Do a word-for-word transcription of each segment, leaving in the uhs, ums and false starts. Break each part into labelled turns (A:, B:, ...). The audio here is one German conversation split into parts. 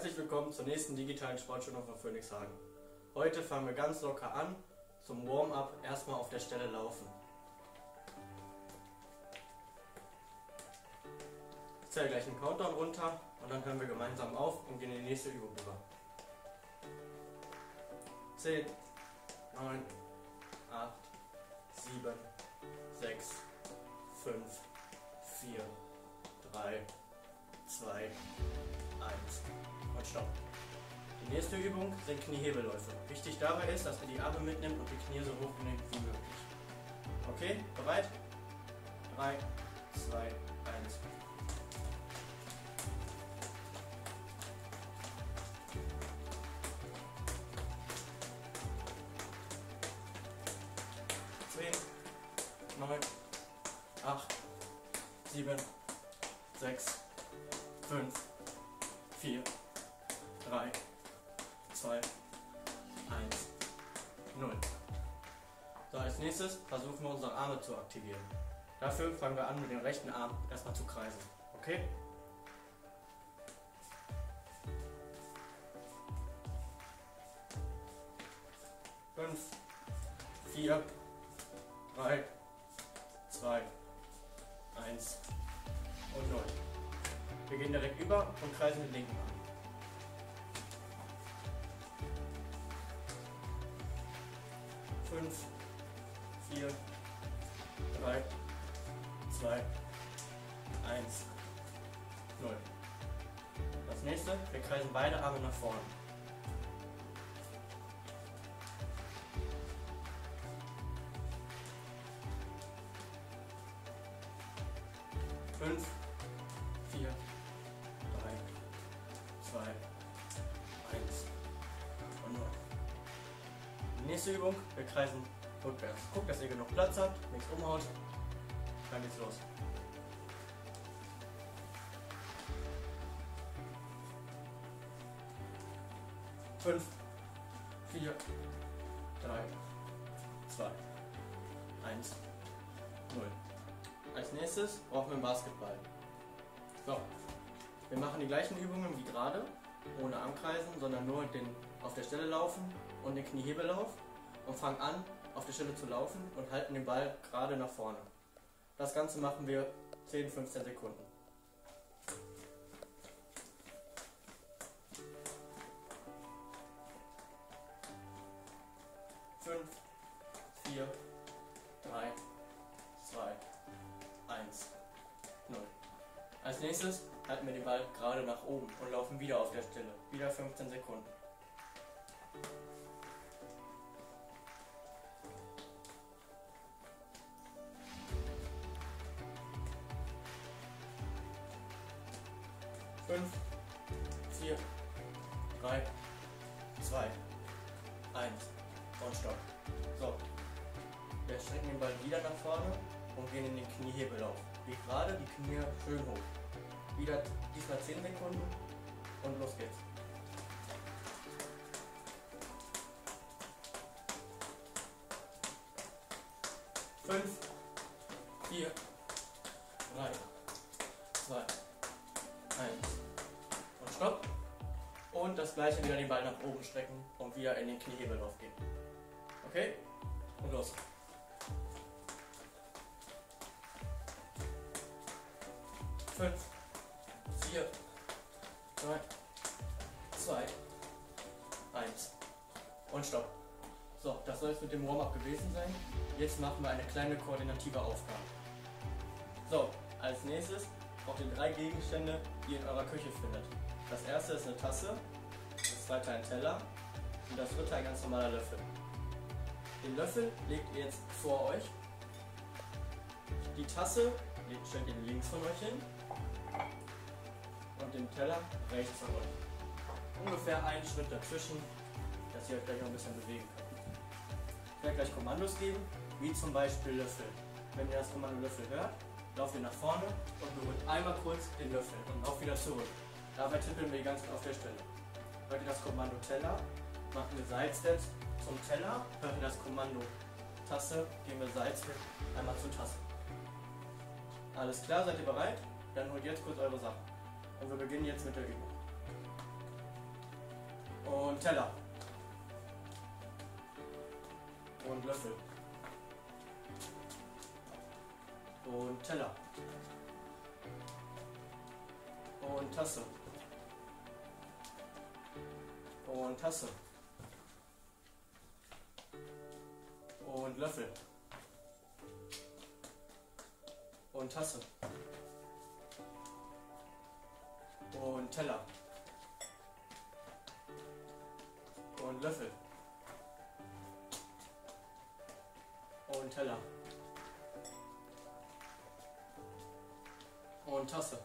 A: Herzlich willkommen zur nächsten digitalen Sportstunde von Phoenix Hagen. Heute fangen wir ganz locker an, zum Warm-up erstmal auf der Stelle laufen. Ich zähle gleich einen Countdown runter und dann hören wir gemeinsam auf und gehen in die nächste Übung über. zehn, neun, acht, sieben, sechs, fünf, vier, drei, zwei, eins und Stopp. Die nächste Übung sind Kniehebelläufe. Wichtig dabei ist, dass ihr die Arme mitnimmt und die Knie so hoch nehmt wie möglich. Okay, bereit? drei, zwei, eins. zehn, neun, acht, sieben, sechs, fünf, vier, drei, zwei, eins, null. So, als nächstes versuchen wir unsere Arme zu aktivieren. Dafür fangen wir an, mit dem rechten Arm erstmal zu kreisen. Okay? fünf, vier, drei, zwei, eins und null. Wir gehen direkt über und kreisen den linken Arm. fünf, vier, drei, zwei, eins, null. Das nächste, wir kreisen beide Arme nach vorne. fünf, vier, drei, zwei, eins und null. Die nächste Übung, wir kreisen rückwärts. Guckt, dass ihr genug Platz habt, nichts umhaut, dann geht's los. fünf, vier, drei, zwei, eins, null. Als nächstes brauchen wir einen Basketball. So, wir machen die gleichen Übungen wie gerade, ohne Armkreisen, sondern nur den auf der Stelle laufen und den Kniehebellauf und fangen an, auf der Stelle zu laufen und halten den Ball gerade nach vorne. Das Ganze machen wir zehn bis fünfzehn Sekunden. fünf, vier, drei, zwei, eins, null. Als nächstes halten wir den Ball gerade nach oben und laufen wieder auf der Stelle. Wieder fünfzehn Sekunden. fünf, vier, drei, zwei, eins und Stopp. So, wir strecken den Ball wieder nach vorne und gehen in den Kniehebellauf. Wie gerade, die Knie schön hoch. Wieder diesmal zehn Sekunden und los geht's. fünf, vier, drei, zwei, eins und Stopp. Und das gleiche wieder den Ball nach oben strecken und wieder in den Kniehebellauf gehen. Okay? Und los. fünf, vier, drei, zwei, eins und Stopp. So, das soll es mit dem Warm-up gewesen sein. Jetzt machen wir eine kleine koordinative Aufgabe. So, als nächstes braucht ihr drei Gegenstände, die ihr in eurer Küche findet. Das erste ist eine Tasse, das zweite ein Teller und das dritte ein ganz normaler Löffel. Den Löffel legt ihr jetzt vor euch. Die Tasse stellt ihr links von euch hin und den Teller rechts von euch. Ungefähr einen Schritt dazwischen, dass ihr euch gleich noch ein bisschen bewegen könnt. Ich werde gleich Kommandos geben, wie zum Beispiel Löffel. Wenn ihr das Kommando Löffel hört, lauft ihr nach vorne und berührt einmal kurz den Löffel und auch wieder zurück. Dabei tippeln wir die ganze Zeit auf der Stelle. Hört ihr das Kommando Teller, machen wir Sidesteps zum Teller. Hört ihr das Kommando Tasse, gehen wir Sidestep einmal zur Tasse. Alles klar, seid ihr bereit? Dann holt jetzt kurz eure Sachen. Und wir beginnen jetzt mit der Übung. Und Teller. Und Löffel. Und Teller. Und Tasse. Und Tasse. Und Löffel. Und Tasse. Und Teller. Und Löffel. Und Teller. Und Tasse.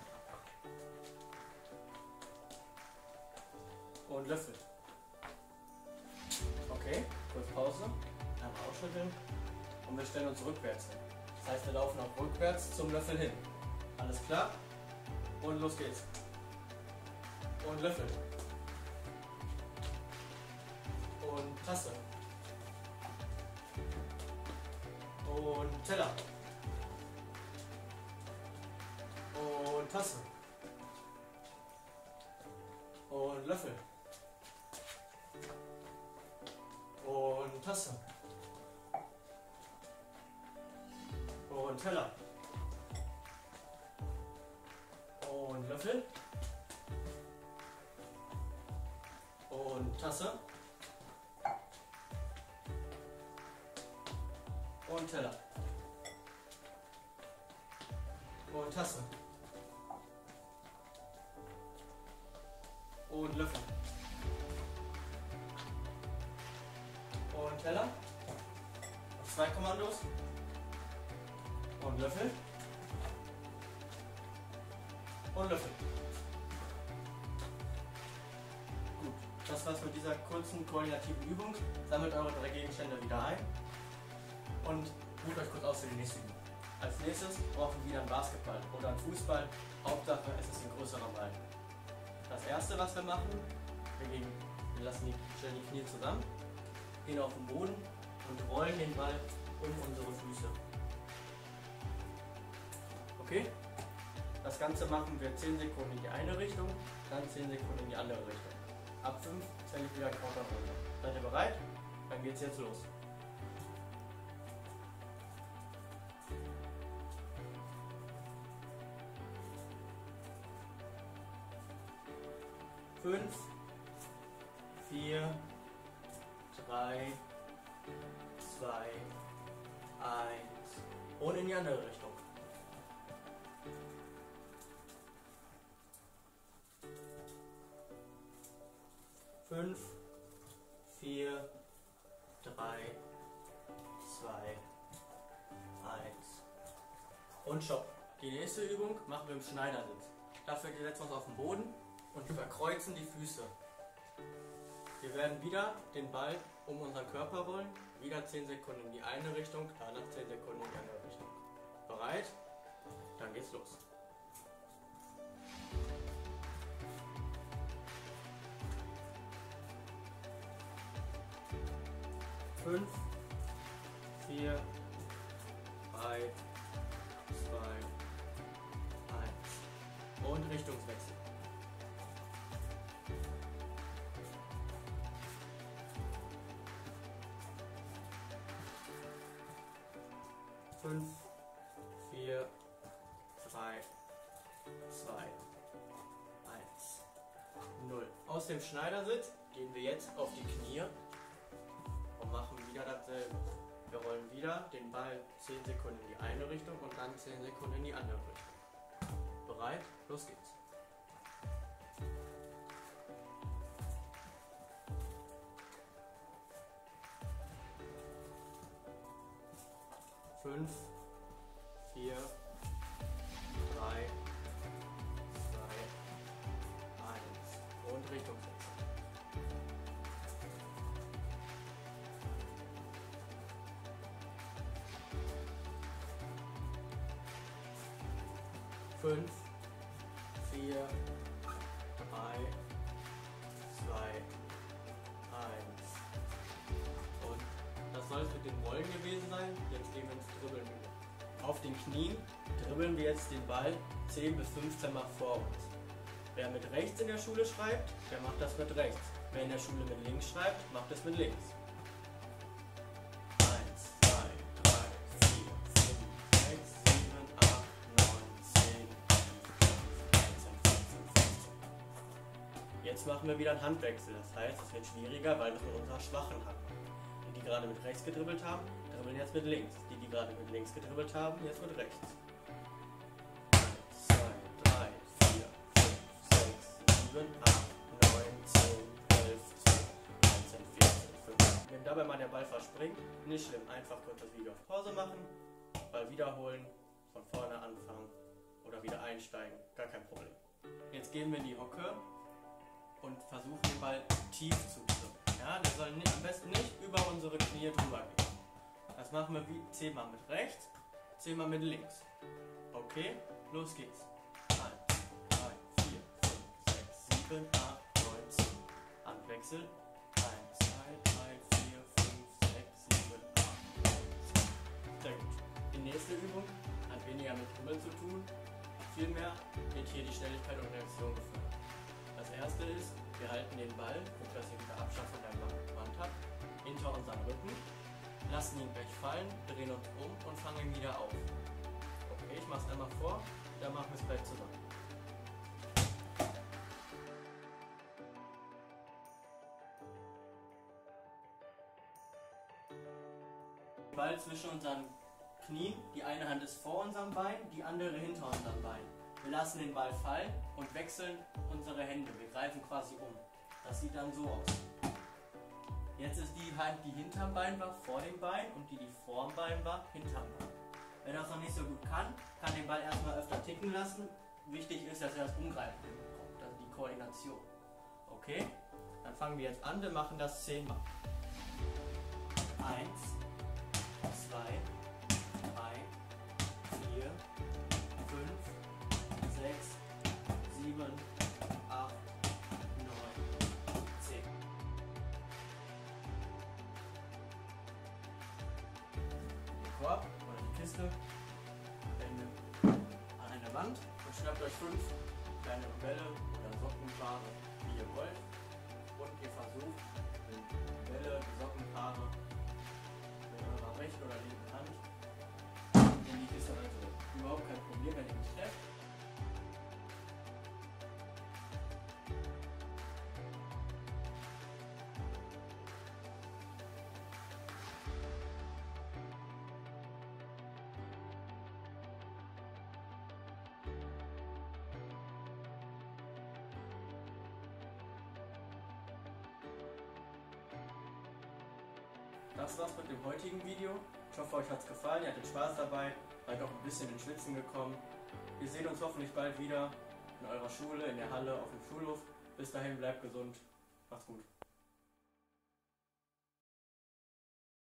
A: Und Löffel. Okay, kurz Pause. Einmal ausschütteln. Und wir stellen uns rückwärts hin. Das heißt, wir laufen auch rückwärts zum Löffel hin. Alles klar? Und los geht's. Und Löffel. Und Tasse. Und Teller. Und Tasse. Und Löffel. Und Tasse. Und Teller. Und Löffel. Und Tasse. Und Teller. Und Tasse. Und Löffel. Und Teller. Noch zwei Kommandos. Und Löffel. Und Löffel. Gut, das war's mit dieser kurzen koordinativen Übung. Sammelt eure drei Gegenstände wieder ein und ruht euch kurz aus für die nächste Übung. Als nächstes brauchen wir wieder einen Basketball oder einen Fußball. Hauptsache es ist ein größerer Ball. Das erste, was wir machen, wir, gehen, wir lassen die, stellen die Knie zusammen, gehen auf den Boden und rollen den Ball um unsere Füße. Okay? Das Ganze machen wir zehn Sekunden in die eine Richtung, dann zehn Sekunden in die andere Richtung. Ab fünf zähle ich wieder Counter runter. Seid ihr bereit? Dann geht's jetzt los. Fünf, vier, drei, zwei, eins und in die andere Richtung. Fünf, vier, drei, zwei, eins und stopp. Die nächste Übung machen wir im Schneidersitz. Dafür setzen wir uns auf den Boden und überkreuzen die Füße. Wir werden wieder den Ball um unseren Körper rollen, wieder zehn Sekunden in die eine Richtung, danach zehn Sekunden in die andere Richtung. Bereit? Dann geht's los. Fünf, vier, drei, zwei, eins und Richtungswechsel. Fünf, vier, drei, zwei, eins, null. Aus dem Schneidersitz gehen wir jetzt auf die Knie und machen wieder dasselbe. Wir rollen wieder den Ball zehn Sekunden in die eine Richtung und dann zehn Sekunden in die andere Richtung. Bereit? Los geht's. Fünf, vier, drei, zwei, eins und Richtungswechsel. Fünf, vier, drei, zwei, eins. Und das soll es mit dem Rollen gewesen sein. Jetzt gehen wir ins Dribbeln über. Auf den Knien dribbeln wir jetzt den Ball zehn bis fünfzehn Mal vor uns. Wer mit rechts in der Schule schreibt, der macht das mit rechts. Wer in der Schule mit links schreibt, macht es mit links. eins, zwei, drei, vier, fünf, sechs, sieben, acht, neun, zehn, elf, dreizehn, vierzehn, fünfzehn. Jetzt machen wir wieder einen Handwechsel. Das heißt, es wird schwieriger, weil wir mit unserer schwachen Hand machen. Die, die gerade mit rechts gedribbelt haben, dribbeln jetzt mit links. Die, die gerade mit links gedribbelt haben, jetzt mit rechts. eins, zwei, drei, vier, fünf, sechs, sieben, acht, neun, zehn, elf, zwölf, dreizehn, vierzehn, fünfzehn. Wenn dabei mal der Ball verspringt, nicht schlimm, einfach kurz das Video auf Pause machen, Ball wiederholen, von vorne anfangen oder wieder einsteigen, gar kein Problem. Jetzt gehen wir in die Hocke und versuchen den Ball tief zu drücken. Ja, der soll nicht, am besten nicht über unsere Knie drüber gehen. Das machen wir wie zehnmal mit rechts, zehnmal mit links. Okay, los geht's. eins, drei, vier, fünf, sechs, sieben, acht, neun, zehn. Handwechsel. eins, zwei, drei, vier, fünf, sechs, sieben, acht, neun, zehn. Sehr gut. Die nächste Übung hat weniger mit Dribbeln zu tun, vielmehr wird hier die Schnelligkeit und Reaktion gefördert. Das erste ist, wir halten den Ball, guckt, dass ihr wieder Abstand von der Wand habt, hinter unseren Rücken, lassen ihn gleich fallen, drehen uns um und fangen ihn wieder auf. Okay, ich mache es einmal vor, dann machen wir es gleich zusammen. Ball zwischen unseren Knien, die eine Hand ist vor unserem Bein, die andere hinter unserem Bein. Wir lassen den Ball fallen und wechseln unsere Hände. Wir greifen quasi um. Das sieht dann so aus. Jetzt ist die Hand, die hinterm Bein war, vor dem Bein und die, die vorm Bein war, hinterm Bein. Wer das noch nicht so gut kann, kann den Ball erstmal öfter ticken lassen. Wichtig ist, dass er das Umgreifen bekommt, also die Koordination. Okay, dann fangen wir jetzt an. Wir machen das zehnmal. eins, zwei, drei, vier, fünf, sechs, sieben, acht, neun, zehn. Den Korb oder die Kiste, Hände an eine Wand und schnappt euch fünf kleine Bälle oder Sockenpaare, wie ihr wollt. Und ihr versucht, die Bälle, die Sockenpaare mit eurer rechten oder linken Hand in die Kiste reinzudrücken. Überhaupt kein Problem, wenn ihr nicht trefft. Das war's mit dem heutigen Video. Ich hoffe, euch hat's gefallen, ihr hattet Spaß dabei, seid auch ein bisschen ins Schwitzen gekommen. Wir sehen uns hoffentlich bald wieder in eurer Schule, in der Halle, auf dem Schulhof. Bis dahin, bleibt gesund, macht's gut.